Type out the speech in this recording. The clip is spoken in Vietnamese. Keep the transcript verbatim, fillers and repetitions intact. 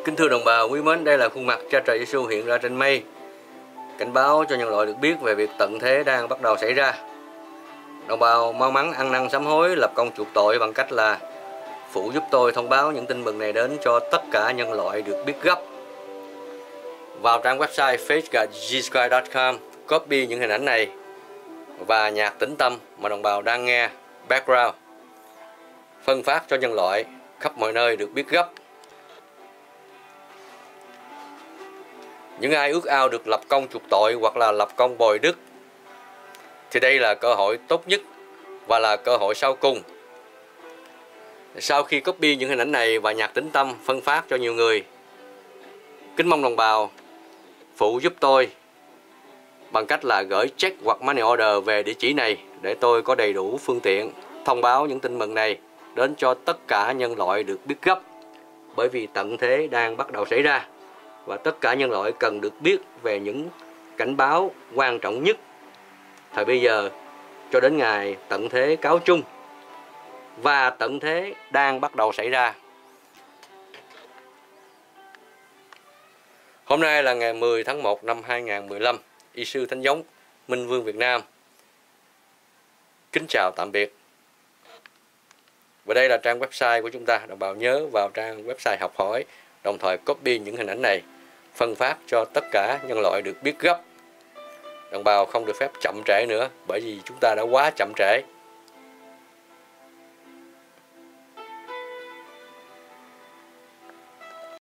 Kính thưa đồng bào quý mến, đây là khuôn mặt Cha Trời Giêsu hiện ra trên mây, cảnh báo cho nhân loại được biết về việc tận thế đang bắt đầu xảy ra. Đồng bào mau mắn ăn năn sám hối, lập công chuộc tội bằng cách là phụ giúp tôi thông báo những tin mừng này đến cho tất cả nhân loại được biết gấp. Vào trang website faith god jesus christ dot com, copy những hình ảnh này và nhạc tĩnh tâm mà đồng bào đang nghe background, phân phát cho nhân loại khắp mọi nơi được biết gấp. Những ai ước ao được lập công chuộc tội hoặc là lập công bồi đức thì đây là cơ hội tốt nhất và là cơ hội sau cùng. Sau khi copy những hình ảnh này và nhạc tĩnh tâm phân phát cho nhiều người, kính mong đồng bào phụ giúp tôi bằng cách là gửi check hoặc money order về địa chỉ này để tôi có đầy đủ phương tiện thông báo những tin mừng này đến cho tất cả nhân loại được biết gấp, bởi vì tận thế đang bắt đầu xảy ra và tất cả nhân loại cần được biết về những cảnh báo quan trọng nhất thời bây giờ cho đến ngày tận thế cáo chung. Và tận thế đang bắt đầu xảy ra. Hôm nay là ngày mười tháng một năm hai nghìn không trăm mười lăm, Y sư Thánh Giống Minh Vương Việt Nam kính chào tạm biệt. Và đây là trang website của chúng ta. Đồng bào nhớ vào trang website học hỏi, đồng thời copy những hình ảnh này phân phát cho tất cả nhân loại được biết gấp. Đồng bào không được phép chậm trễ nữa, bởi vì chúng ta đã quá chậm trễ.